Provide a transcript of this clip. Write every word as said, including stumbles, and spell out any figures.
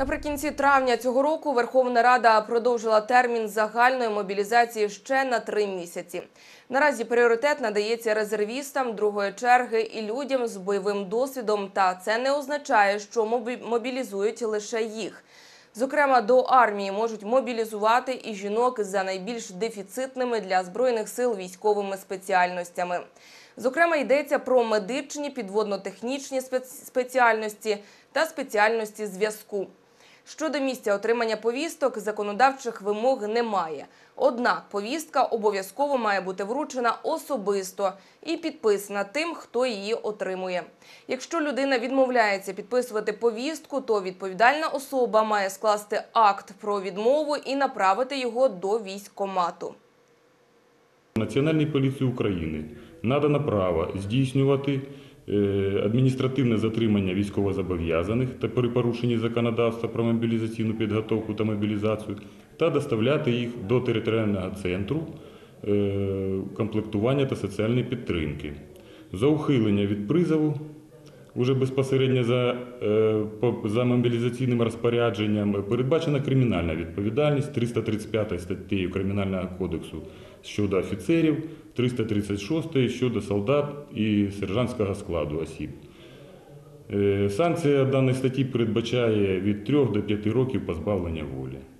Наприкінці травня цього року Верховна Рада продовжила термін загальної мобілізації ще на три місяці. Наразі пріоритет надається резервістам другої черги і людям з бойовим досвідом, та це не означає, що мобілізують лише їх. Зокрема, до армії можуть мобілізувати і жінок за найбільш дефіцитними для Збройних сил військовими спеціальностями. Зокрема, йдеться про медичні, підводно-технічні спеціальності та спеціальності зв'язку. Щодо місця отримання повісток, законодавчих вимог немає. Однак повістка обов'язково має бути вручена особисто і підписана тим, хто її отримує. Якщо людина відмовляється підписувати повістку, то відповідальна особа має скласти акт про відмову і направити його до військкомату. Національній поліції України надано право здійснювати адміністративне затримання військовозобов'язаних та при порушенні законодавства про мобілізаційну підготовку та мобілізацію та доставляти їх до територіального центру комплектування та соціальної підтримки. За ухилення від призову, уже безпосередньо за, за мобілізаційним розпорядженням, передбачена кримінальна відповідальність триста тридцять п'ятою статтею Кримінального кодексу щодо офіцерів, триста тридцять шостою щодо солдат і сержантського складу осіб. Санкція даної статті передбачає від трьох до п'яти років позбавлення волі.